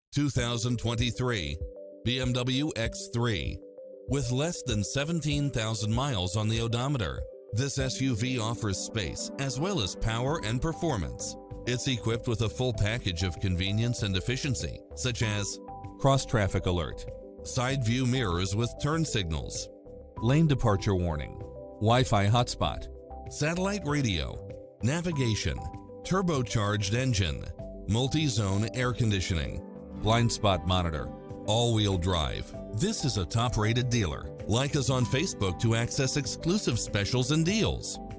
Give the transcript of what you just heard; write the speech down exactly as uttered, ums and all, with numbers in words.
two thousand twenty-three B M W X three. With less than seventeen thousand miles on the odometer, this S U V offers space as well as power and performance. It's equipped with a full package of convenience and efficiency, such as cross-traffic alert, side view mirrors with turn signals, lane departure warning, Wi-Fi hotspot, satellite radio, navigation, turbocharged engine, multi-zone air conditioning, blind spot monitor, all-wheel drive. This is a top-rated dealer. Like us on Facebook to access exclusive specials and deals.